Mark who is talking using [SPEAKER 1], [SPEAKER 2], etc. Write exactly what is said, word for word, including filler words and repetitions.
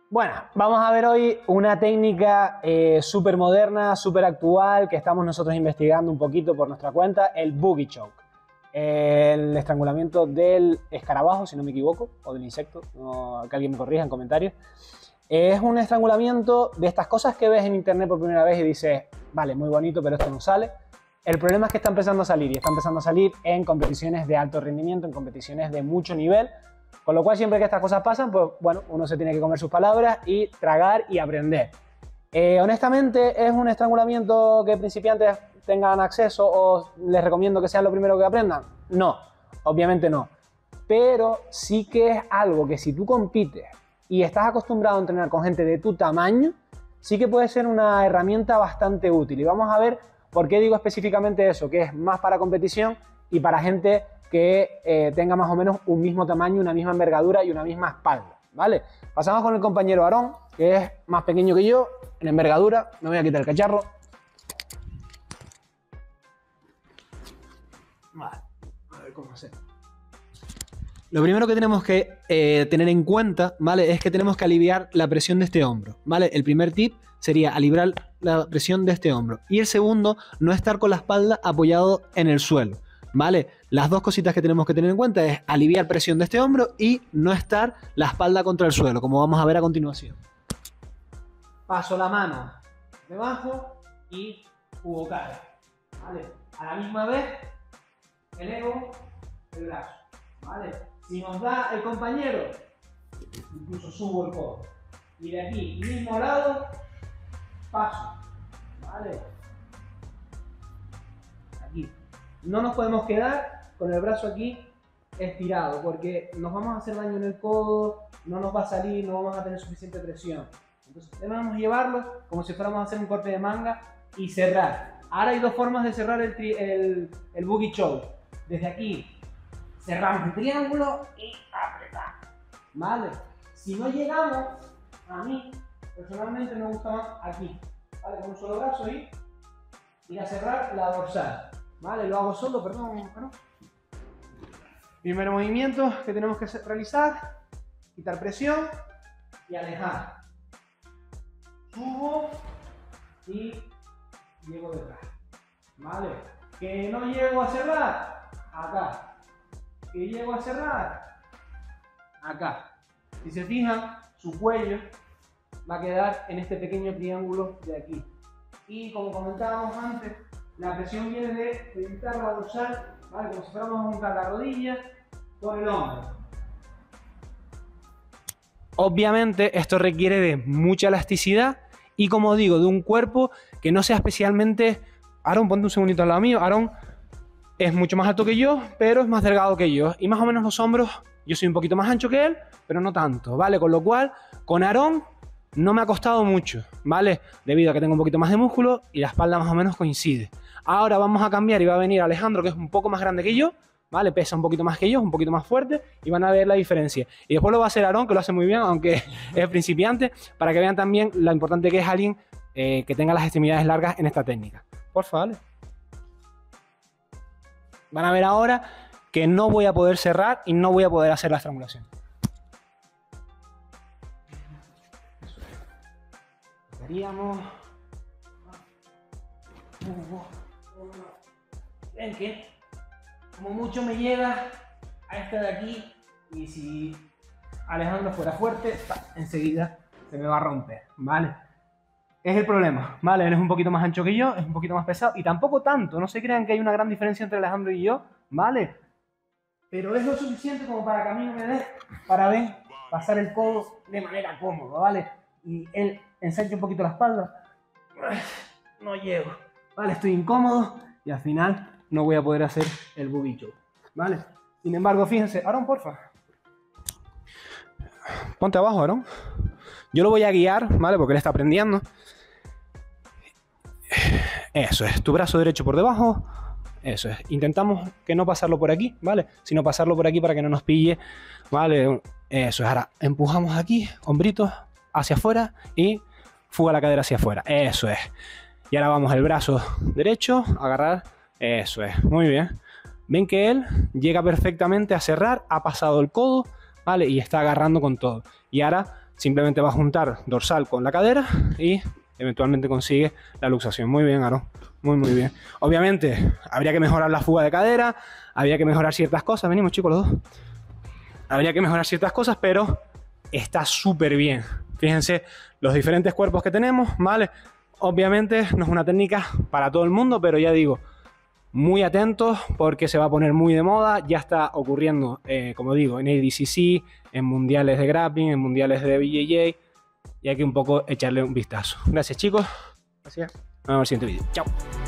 [SPEAKER 1] Bueno, vamos a ver hoy una técnica eh, súper moderna, súper actual, que estamos nosotros investigando un poquito por nuestra cuenta, el boogie choke. El estrangulamiento del escarabajo, si no me equivoco, o del insecto, no, que alguien me corrija en comentarios. Es un estrangulamiento de estas cosas que ves en internet por primera vez y dices, vale, muy bonito, pero esto no sale. El problema es que está empezando a salir, y está empezando a salir en competiciones de alto rendimiento, en competiciones de mucho nivel. Con lo cual, siempre que estas cosas pasan, pues bueno, uno se tiene que comer sus palabras y tragar y aprender. Eh, honestamente, ¿es un estrangulamiento que principiantes tengan acceso o les recomiendo que sea lo primero que aprendan? No, obviamente no. Pero sí que es algo que si tú compites y estás acostumbrado a entrenar con gente de tu tamaño, sí que puede ser una herramienta bastante útil. Y vamos a ver por qué digo específicamente eso, que es más para competición y para gente que eh, tenga más o menos un mismo tamaño, una misma envergadura y una misma espalda, ¿vale? Pasamos con el compañero Aarón, que es más pequeño que yo en envergadura. Me voy a quitar el cacharro. Vale, a ver cómo hacer. Lo primero que tenemos que eh, tener en cuenta, ¿vale? Es que tenemos que aliviar la presión de este hombro, ¿vale? El primer tip sería aliviar la presión de este hombro. Y el segundo, no estar con la espalda apoyado en el suelo, ¿vale? Las dos cositas que tenemos que tener en cuenta es aliviar presión de este hombro y no estar la espalda contra el suelo, como vamos a ver a continuación. Paso la mano debajo y jugo cara, ¿vale? A la misma vez elevo el brazo, ¿vale? Si nos da el compañero, incluso subo el codo. Y de aquí, mismo lado, paso, ¿vale? Aquí. No nos podemos quedar con el brazo aquí estirado, porque nos vamos a hacer daño en el codo, no nos va a salir, no vamos a tener suficiente presión. Entonces debemos llevarlo como si fuéramos a hacer un corte de manga y cerrar. Ahora hay dos formas de cerrar el, tri el, el boogie choke. Desde aquí cerramos el triángulo y apretamos, ¿vale? Si no llegamos, a mí personalmente me gusta más aquí, ¿vale? Con un solo brazo y ir a cerrar la dorsal. Vale, lo hago solo, perdón, perdón. Primer movimiento que tenemos que realizar, quitar presión y alejar. Subo y llego detrás. Vale, que no llego a cerrar, acá. Que llego a cerrar, acá. Si se fijan, su cuello va a quedar en este pequeño triángulo de aquí. Y como comentábamos antes, la presión viene de juntar la dorsal, ¿vale? Como si fuéramos a juntar la rodilla con el hombro. Obviamente esto requiere de mucha elasticidad y, como digo, de un cuerpo que no sea especialmente... Aarón, ponte un segundito al lado mío. Aarón es mucho más alto que yo, pero es más delgado que yo. Y más o menos los hombros, yo soy un poquito más ancho que él, pero no tanto, ¿vale? Con lo cual, con Aarón no me ha costado mucho, ¿vale? Debido a que tengo un poquito más de músculo y la espalda más o menos coincide. Ahora vamos a cambiar y va a venir Alejandro, que es un poco más grande que yo, ¿vale? Pesa un poquito más que yo, es un poquito más fuerte y van a ver la diferencia. Y después lo va a hacer Aarón, que lo hace muy bien, aunque es principiante, para que vean también lo importante que es alguien eh, que tenga las extremidades largas en esta técnica. Porfa, ¿vale? Van a ver ahora que no voy a poder cerrar y no voy a poder hacer la estrangulación. Haríamos... Ven que como mucho me llega a este de aquí, y si Alejandro fuera fuerte, enseguida se me va a romper, ¿vale? Es el problema, ¿vale? Él es un poquito más ancho que yo, es un poquito más pesado, y tampoco tanto, no se crean que hay una gran diferencia entre Alejandro y yo, ¿vale? Pero es lo suficiente como para que a mí me dé para ver pasar el codo de manera cómoda, ¿vale? Y él ensancha un poquito la espalda, no llego, ¿vale? Estoy incómodo y al final no voy a poder hacer el boogie choke, ¿vale? Sin embargo, fíjense, Aarón, porfa. Ponte abajo, Aarón. Yo lo voy a guiar, ¿vale? Porque él está aprendiendo. Eso es, tu brazo derecho por debajo. Eso es, intentamos que no pasarlo por aquí, ¿vale? Sino pasarlo por aquí para que no nos pille, ¿vale? Eso es, ahora empujamos aquí, hombritos hacia afuera y fuga la cadera hacia afuera. Eso es. Y ahora vamos el brazo derecho, agarrar. Eso es, muy bien. Ven que él llega perfectamente a cerrar, ha pasado el codo, ¿vale? Y está agarrando con todo. Y ahora simplemente va a juntar dorsal con la cadera y eventualmente consigue la luxación. Muy bien, Aaron. Muy, muy bien. Obviamente, habría que mejorar la fuga de cadera, habría que mejorar ciertas cosas. Venimos, chicos, los dos. Habría que mejorar ciertas cosas, pero está súper bien. Fíjense los diferentes cuerpos que tenemos, ¿vale? Obviamente no es una técnica para todo el mundo, pero ya digo, muy atentos porque se va a poner muy de moda. Ya está ocurriendo, eh, como digo, en A D C C, en mundiales de grappling, en mundiales de B J J. Y hay que un poco echarle un vistazo. Gracias, chicos. Gracias. Nos vemos en el siguiente vídeo. Chao.